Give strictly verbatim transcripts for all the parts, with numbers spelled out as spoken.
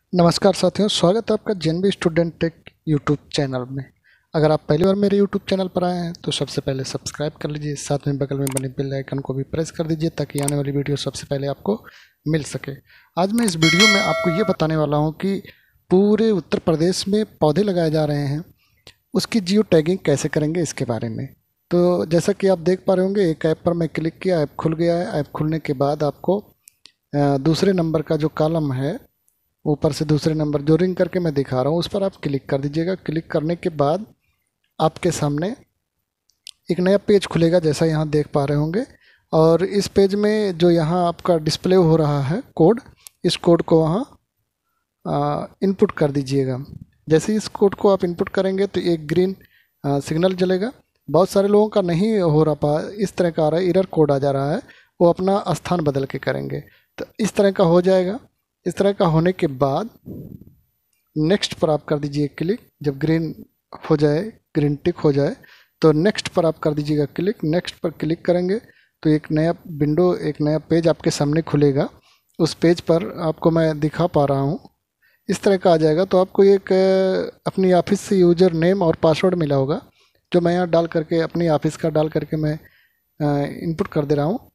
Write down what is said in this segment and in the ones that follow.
नमस्कार साथियों, स्वागत है आपका जेनबी स्टूडेंट टेक यूट्यूब चैनल में। अगर आप पहली बार मेरे यूट्यूब चैनल पर आए हैं तो सबसे पहले सब्सक्राइब कर लीजिए, साथ में बगल में बने बेल आइकन को भी प्रेस कर दीजिए ताकि आने वाली वीडियो सबसे पहले आपको मिल सके। आज मैं इस वीडियो में आपको ये बताने वाला हूँ कि पूरे उत्तर प्रदेश में पौधे लगाए जा रहे हैं, उसकी जियो टैगिंग कैसे करेंगे इसके बारे में। तो जैसा कि आप देख पा रहे होंगे, एक ऐप पर मैं क्लिक किया, ऐप खुल गया है। ऐप खुलने के बाद आपको दूसरे नंबर का जो कॉलम है, ऊपर से दूसरे नंबर जो रिंग करके मैं दिखा रहा हूँ, उस पर आप क्लिक कर दीजिएगा। क्लिक करने के बाद आपके सामने एक नया पेज खुलेगा, जैसा यहाँ देख पा रहे होंगे। और इस पेज में जो यहाँ आपका डिस्प्ले हो रहा है कोड, इस कोड को वहाँ इनपुट कर दीजिएगा। जैसे इस कोड को आप इनपुट करेंगे तो एक ग्रीन सिग्नल जलेगा। बहुत सारे लोगों का नहीं हो रहा पा इस तरह का आ रहा है, एरर कोड आ जा रहा है, वो अपना स्थान बदल के करेंगे तो इस तरह का हो जाएगा। इस तरह का होने के बाद नेक्स्ट पर आप कर दीजिए क्लिक। जब ग्रीन हो जाए, ग्रीन टिक हो जाए तो नेक्स्ट पर आप कर दीजिएगा क्लिक। नेक्स्ट पर क्लिक करेंगे तो एक नया विंडो, एक नया पेज आपके सामने खुलेगा। उस पेज पर आपको मैं दिखा पा रहा हूँ, इस तरह का आ जाएगा। तो आपको एक अपनी ऑफिस से यूज़र नेम और पासवर्ड मिला होगा, जो मैं यहाँ डाल करके, अपनी ऑफिस का डाल करके मैं इनपुट कर दे रहा हूँ,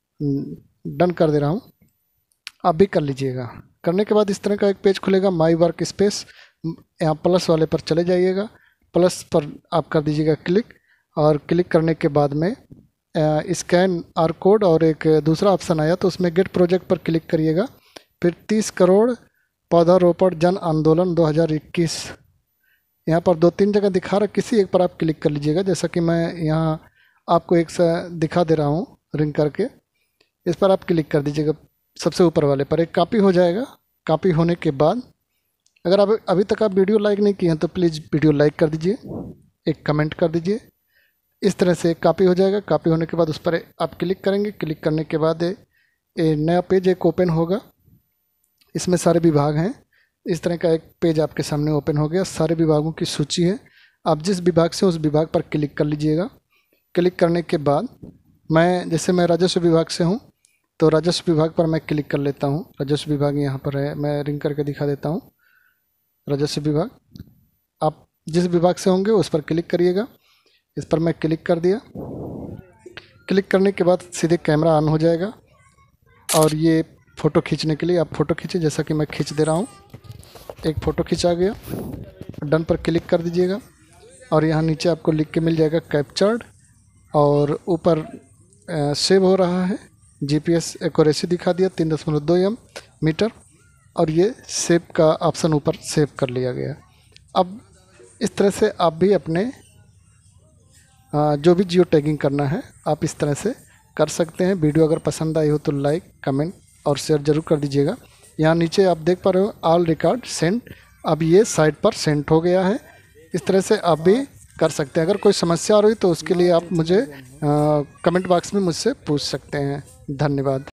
डन कर दे रहा हूँ। आप भी कर लीजिएगा। करने के बाद इस तरह का एक पेज खुलेगा, माई वर्क स्पेस। यहाँ प्लस वाले पर चले जाइएगा, प्लस पर आप कर दीजिएगा क्लिक। और क्लिक करने के बाद में स्कैन आर कोड और एक दूसरा ऑप्शन आया, तो उसमें गेट प्रोजेक्ट पर क्लिक करिएगा। फिर तीस करोड़ पौधारोपण जन आंदोलन दो हज़ार इक्कीस, यहाँ पर दो तीन जगह दिखा रहा, किसी एक पर आप क्लिक कर लीजिएगा। जैसा कि मैं यहाँ आपको एक सा दिखा दे रहा हूँ रिंग करके, इस पर आप क्लिक कर दीजिएगा। सबसे ऊपर वाले पर एक कॉपी हो जाएगा। कॉपी होने के बाद अगर आप अभी तक आप वीडियो लाइक नहीं किए हैं तो प्लीज़ वीडियो लाइक कर दीजिए, एक कमेंट कर दीजिए। इस तरह से एक कॉपी हो जाएगा। कॉपी होने के बाद उस पर आप क्लिक करेंगे। क्लिक करने के बाद एक नया पेज एक ओपन होगा, इसमें सारे विभाग हैं। इस तरह का एक पेज आपके सामने ओपन हो गया, सारे विभागों की सूची है। आप जिस विभाग से, उस विभाग पर क्लिक कर लीजिएगा। क्लिक करने के बाद मैं, जैसे मैं राजस्व विभाग से हूँ तो राजस्व विभाग पर मैं क्लिक कर लेता हूँ। राजस्व विभाग यहाँ पर है, मैं रिंग करके दिखा देता हूँ। राजस्व विभाग, आप जिस विभाग से होंगे उस पर क्लिक करिएगा। इस पर मैं क्लिक कर दिया। क्लिक करने के बाद सीधे कैमरा ऑन हो जाएगा और ये फ़ोटो खींचने के लिए आप फ़ोटो खींचे, जैसा कि मैं खींच दे रहा हूँ। एक फ़ोटो खींचा गया, डन पर क्लिक कर दीजिएगा। और यहाँ नीचे आपको लिख के मिल जाएगा कैप्चर्ड, और ऊपर सेव हो रहा है। जीपीएस एक्यूरेसी दिखा दिया तीन दशमलव दो एम मीटर, और ये सेव का ऑप्शन ऊपर सेव कर लिया गया। अब इस तरह से आप भी अपने जो भी जियो टैगिंग करना है आप इस तरह से कर सकते हैं। वीडियो अगर पसंद आई हो तो लाइक, कमेंट और शेयर ज़रूर कर दीजिएगा। यहाँ नीचे आप देख पा रहे हो ऑल रिकॉर्ड सेंड, अब ये साइट पर सेंड हो गया है। इस तरह से आप भी कर सकते हैं। अगर कोई समस्या आ रही तो उसके लिए आप मुझे कमेंट बॉक्स में मुझसे पूछ सकते हैं। धन्यवाद।